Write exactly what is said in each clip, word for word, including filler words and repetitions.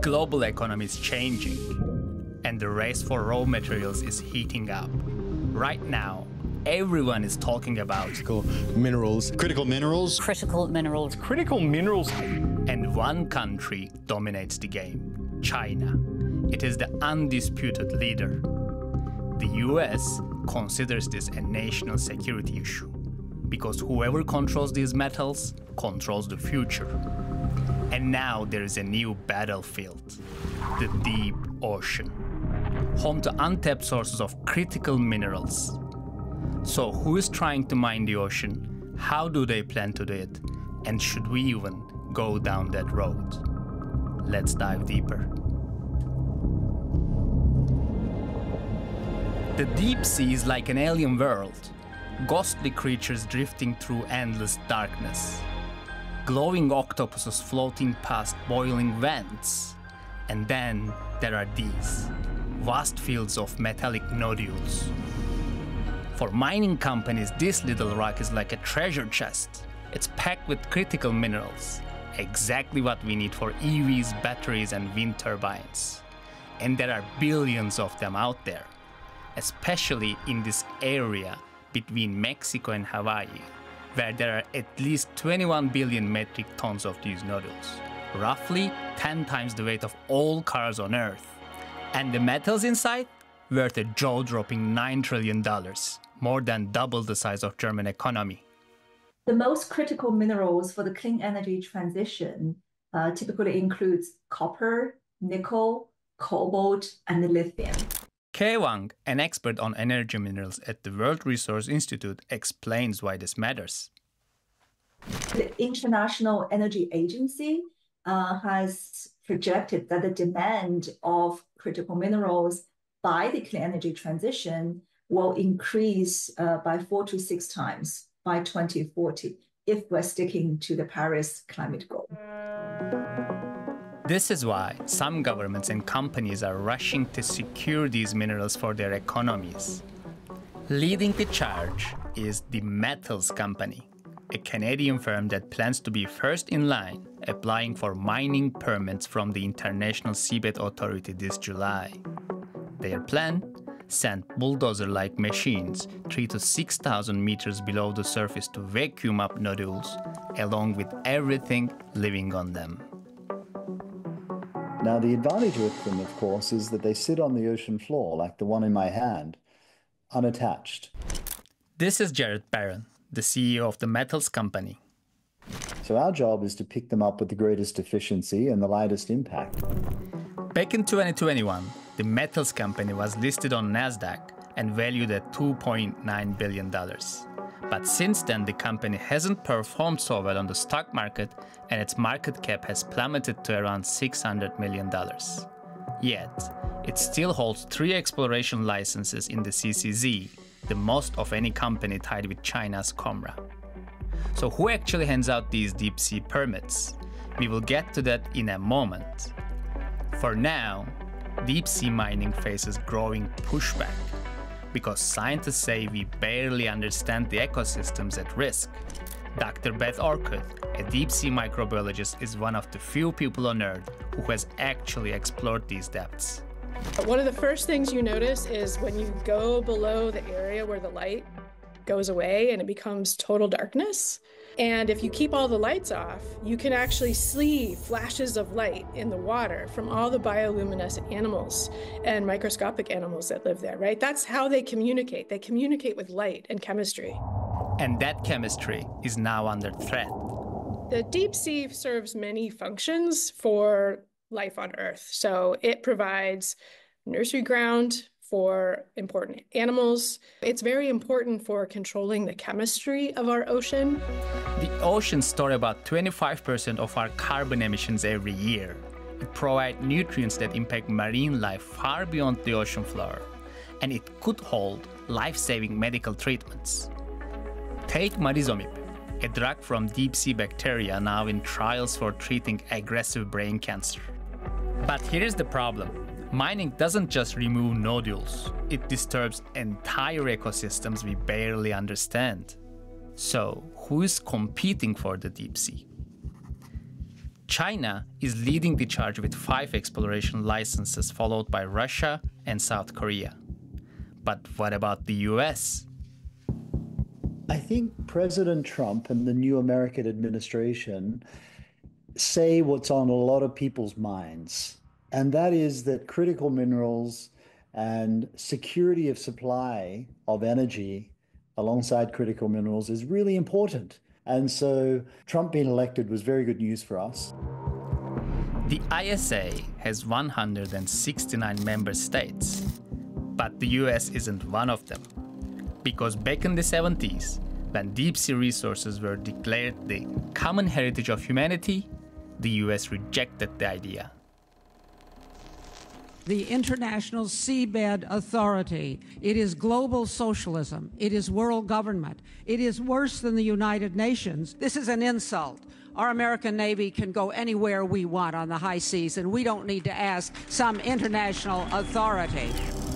Global economy is changing, and the race for raw materials is heating up. Right now, everyone is talking about critical minerals. Critical minerals. Critical minerals. Critical minerals. And one country dominates the game, China. It is the undisputed leader. The U S considers this a national security issue, because whoever controls these metals controls the future. And now there is a new battlefield, the deep ocean, home to untapped sources of critical minerals. So who is trying to mine the ocean? How do they plan to do it? And should we even go down that road? Let's dive deeper. The deep sea is like an alien world, ghostly creatures drifting through endless darkness, glowing octopuses floating past boiling vents. And then there are these vast fields of metallic nodules. For mining companies, this little rock is like a treasure chest. It's packed with critical minerals, exactly what we need for E Vs, batteries, and wind turbines. And there are billions of them out there, especially in this area between Mexico and Hawaii, where there are at least twenty-one billion metric tons of these nodules, roughly ten times the weight of all cars on Earth. And the metals inside, worth a jaw-dropping nine trillion dollars, more than double the size of German economy. The most critical minerals for the clean energy transition uh, typically includes copper, nickel, cobalt, and lithium. Kei Wang, an expert on energy minerals at the World Resource Institute, explains why this matters. The International Energy Agency uh, has projected that the demand of critical minerals by the clean energy transition will increase uh, by four to six times by twenty forty if we're sticking to the Paris climate goal. This is why some governments and companies are rushing to secure these minerals for their economies. Leading the charge is the Metals Company, a Canadian firm that plans to be first in line applying for mining permits from the International Seabed Authority this July. Their plan? Send bulldozer-like machines three to six thousand meters below the surface to vacuum up nodules, along with everything living on them. Now, the advantage with them, of course, is that they sit on the ocean floor, like the one in my hand, unattached. This is Jared Barron, the C E O of the Metals Company. So our job is to pick them up with the greatest efficiency and the lightest impact. Back in twenty twenty-one, the Metals Company was listed on NASDAQ and valued at two point nine billion dollars. But since then, the company hasn't performed so well on the stock market, and its market cap has plummeted to around six hundred million dollars. Yet, it still holds three exploration licenses in the C C Z, the most of any company tied with China's Comra. So who actually hands out these deep sea permits? We will get to that in a moment. For now, deep sea mining faces growing pushback, because scientists say we barely understand the ecosystems at risk. Doctor Beth Orcutt, a deep-sea microbiologist, is one of the few people on Earth who has actually explored these depths. One of the first things you notice is when you go below the area where the light goes away and it becomes total darkness. And if you keep all the lights off, you can actually see flashes of light in the water from all the bioluminescent animals and microscopic animals that live there, right? That's how they communicate. They communicate with light and chemistry. And that chemistry is now under threat. The deep sea serves many functions for life on Earth. So it provides nursery ground for important animals. It's very important for controlling the chemistry of our ocean. The oceans store about twenty-five percent of our carbon emissions every year. It provides nutrients that impact marine life far beyond the ocean floor. And it could hold life-saving medical treatments. Take marizomib, a drug from deep-sea bacteria now in trials for treating aggressive brain cancer. But here's the problem. Mining doesn't just remove nodules, it disturbs entire ecosystems we barely understand. So, who is competing for the deep sea? China is leading the charge with five exploration licenses, followed by Russia and South Korea. But what about the U S? I think President Trump and the new American administration say what's on a lot of people's minds, and that is that critical minerals and security of supply of energy alongside critical minerals is really important. And so Trump being elected was very good news for us. The I S A has one hundred sixty-nine member states, but the U S isn't one of them. Because back in the seventies, when deep-sea resources were declared the common heritage of humanity, the U S rejected the idea. The International Seabed Authority. It is global socialism. It is world government. It is worse than the United Nations. This is an insult. Our American Navy can go anywhere we want on the high seas, and we don't need to ask some international authority.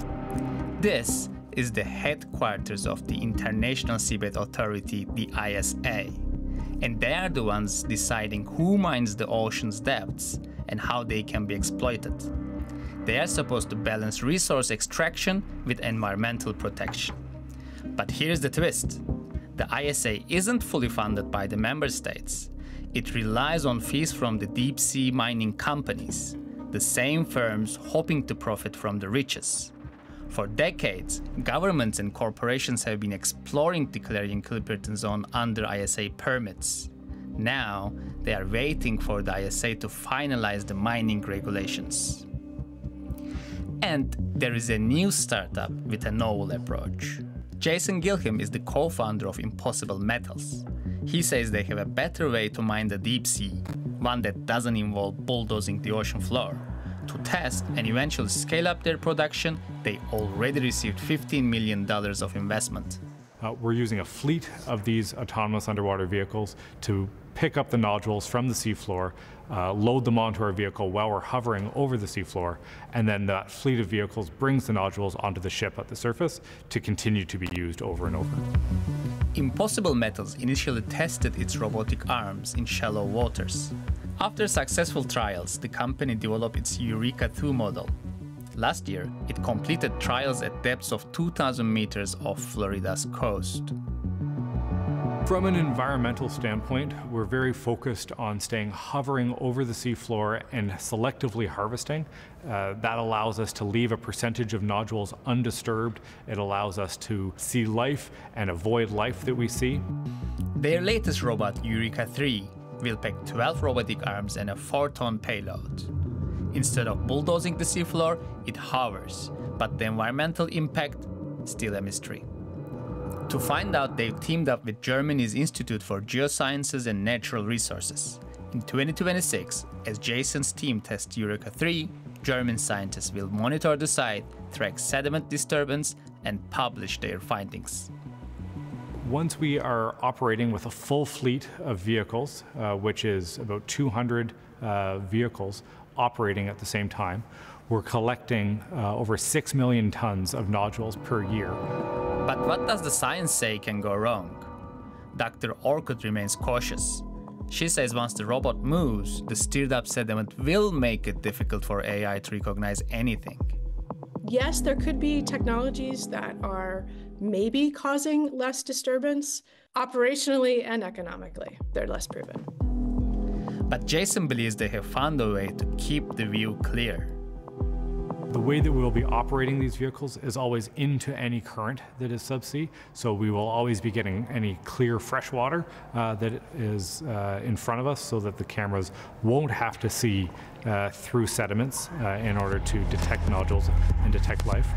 This is the headquarters of the International Seabed Authority, the I S A. And they are the ones deciding who mines the ocean's depths and how they can be exploited. They are supposed to balance resource extraction with environmental protection. But here's the twist. The I S A isn't fully funded by the member states. It relies on fees from the deep-sea mining companies, the same firms hoping to profit from the riches. For decades, governments and corporations have been exploring the Clarion-Clipperton Zone under I S A permits. Now, they are waiting for the I S A to finalize the mining regulations. And there is a new startup with a novel approach. Jason Gilham is the co-founder of Impossible Metals. He says they have a better way to mine the deep sea, one that doesn't involve bulldozing the ocean floor. To test and eventually scale up their production, they already received fifteen million dollars of investment. Uh, we're using a fleet of these autonomous underwater vehicles to pick up the nodules from the seafloor, uh, load them onto our vehicle while we're hovering over the seafloor, and then that fleet of vehicles brings the nodules onto the ship at the surface to continue to be used over and over. Impossible Metals initially tested its robotic arms in shallow waters. After successful trials, the company developed its Eureka two model. Last year, it completed trials at depths of two thousand meters off Florida's coast. From an environmental standpoint, we're very focused on staying hovering over the seafloor and selectively harvesting. Uh, that allows us to leave a percentage of nodules undisturbed. It allows us to see life and avoid life that we see. Their latest robot, Eureka three, will pack twelve robotic arms and a four ton payload. Instead of bulldozing the seafloor, it hovers, but the environmental impact, still a mystery. To find out, they've teamed up with Germany's Institute for Geosciences and Natural Resources. In twenty twenty-six, as Jason's team tests Eureka three, German scientists will monitor the site, track sediment disturbance, and publish their findings. Once we are operating with a full fleet of vehicles, uh, which is about two hundred uh, vehicles operating at the same time, we're collecting uh, over six million tons of nodules per year. But what does the science say can go wrong? Doctor Orkut remains cautious. She says once the robot moves, the stirred up sediment will make it difficult for A I to recognize anything. Yes, there could be technologies that are maybe causing less disturbance. Operationally and economically, they're less proven. But Jason believes they have found a way to keep the view clear. The way that we'll be operating these vehicles is always into any current that is subsea, so we will always be getting any clear fresh water uh, that is uh, in front of us so that the cameras won't have to see uh, through sediments uh, in order to detect nodules and detect life.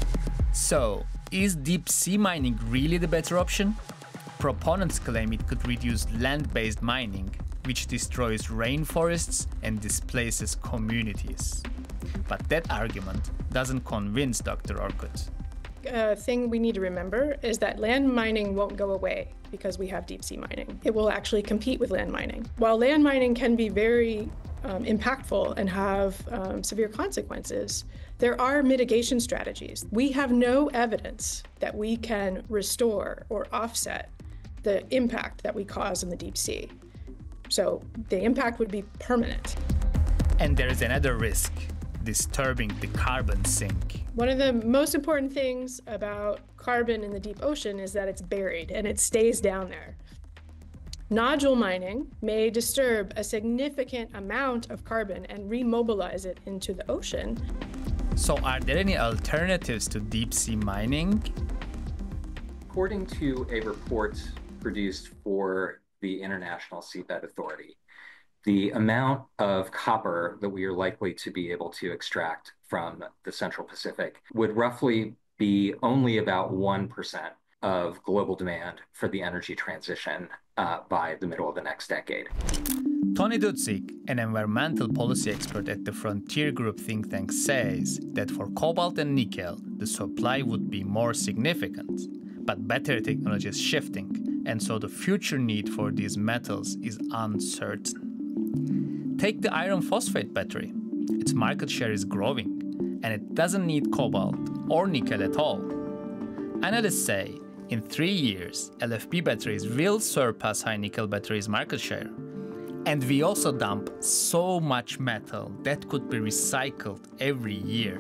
So, is deep sea mining really the better option? Proponents claim it could reduce land-based mining, which destroys rainforests and displaces communities. But that argument doesn't convince Doctor Orkut. A thing we need to remember is that land mining won't go away because we have deep sea mining. It will actually compete with land mining. While land mining can be very um, impactful and have um, severe consequences, there are mitigation strategies. We have no evidence that we can restore or offset the impact that we cause in the deep sea. So the impact would be permanent. And there is another risk, disturbing the carbon sink. One of the most important things about carbon in the deep ocean is that it's buried and it stays down there. Nodule mining may disturb a significant amount of carbon and remobilize it into the ocean. So are there any alternatives to deep sea mining? According to a report produced for the International Seabed Authority, the amount of copper that we are likely to be able to extract from the Central Pacific would roughly be only about one percent of global demand for the energy transition uh, by the middle of the next decade. Tony Dudzik, an environmental policy expert at the Frontier Group think tank, says that for cobalt and nickel, the supply would be more significant. But battery technology is shifting, and so the future need for these metals is uncertain. Take the iron phosphate battery. Its market share is growing, and it doesn't need cobalt or nickel at all. Analysts say in three years, L F P batteries will surpass high nickel batteries' market share. And we also dump so much metal that could be recycled every year.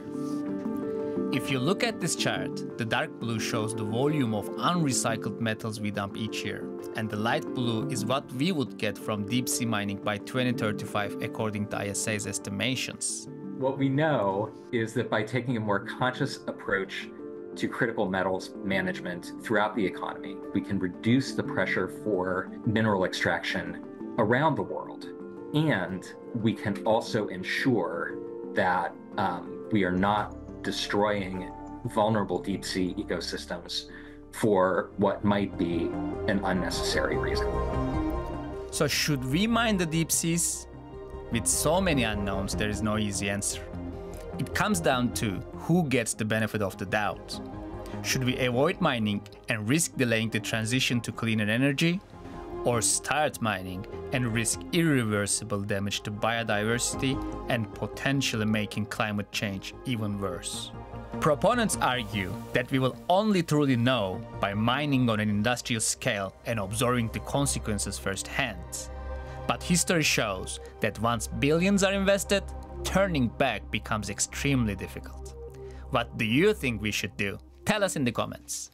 If you look at this chart, the dark blue shows the volume of unrecycled metals we dump each year, and the light blue is what we would get from deep sea mining by twenty thirty-five according to I S A's estimations. What we know is that by taking a more conscious approach to critical metals management throughout the economy, we can reduce the pressure for mineral extraction around the world. And we can also ensure that um, we are not destroying vulnerable deep sea ecosystems for what might be an unnecessary reason. So should we mine the deep seas? With so many unknowns, there is no easy answer. It comes down to who gets the benefit of the doubt. Should we avoid mining and risk delaying the transition to cleaner energy? Or start mining and risk irreversible damage to biodiversity and potentially making climate change even worse? Proponents argue that we will only truly know by mining on an industrial scale and observing the consequences firsthand. But history shows that once billions are invested, turning back becomes extremely difficult. What do you think we should do? Tell us in the comments.